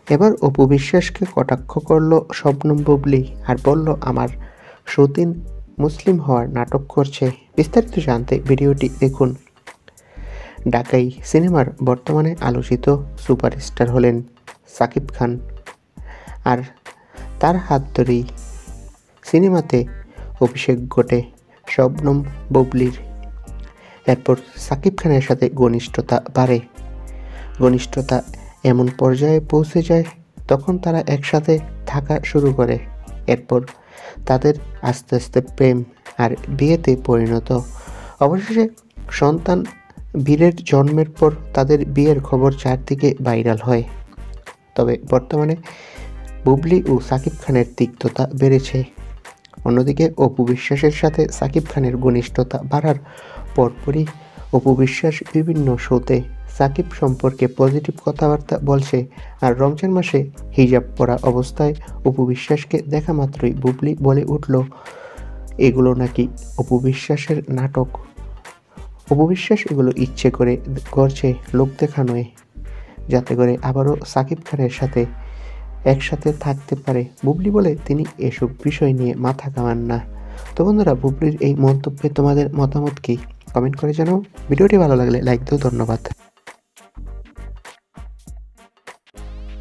এবার অপু বিশ্বাসকে কটাক্ষ করল শবনম বুবলি আর বলল, আমার সতীন মুসলিম হওয়ার নাটক করছে। বিস্তারিত জানতে ভিডিওটি দেখুন। ঢাকাই সিনেমার বর্তমানে আলোচিত সুপারস্টার হলেন সাকিব খান, আর তার হাত ধরেই সিনেমাতে অভিষেক ঘটে শবনম বুবলির। এরপর সাকিব খানের সাথে ঘনিষ্ঠতা বাড়ে। ঘনিষ্ঠতা এমন পর্যায়ে পৌঁছে যায় তখন তারা একসাথে থাকা শুরু করে। এরপর তাদের আস্তে আস্তে প্রেম আর বিয়েতে পরিণত। অবশেষে সন্তান বীরের জন্মের পর তাদের বিয়ের খবর চারদিকে ভাইরাল হয়। তবে বর্তমানে বুবলি ও সাকিব খানের তিক্ততা বেড়েছে। অন্যদিকে অপু বিশ্বাসের সাথে সাকিব খানের ঘনিষ্ঠতা বাড়ার পরপরই অপু বিশ্বাস বিভিন্ন শোতে সাকিব সম্পর্কে পজিটিভ কথাবার্তা বলছে। আর রমজান মাসে হিজাব পরা অবস্থায় অপু বিশ্বাসকে দেখা মাত্রই বুবলি বলে উঠল, এগুলো নাকি অপু বিশ্বাসের নাটক। অপু বিশ্বাস এগুলো ইচ্ছে করে করছে, লোক দেখানোয়, যাতে করে আবারও সাকিব খানের সাথে একসাথে থাকতে পারে। বুবলি বলে তিনি এসব বিষয় নিয়ে মাথা ঘামান না। তো বন্ধুরা, বুবলির এই মন্তব্যে তোমাদের মতামত কি? কমেন্ট করে জানাও। ভিডিওটি ভালো লাগলে লাইক দিও। ধন্যবাদ।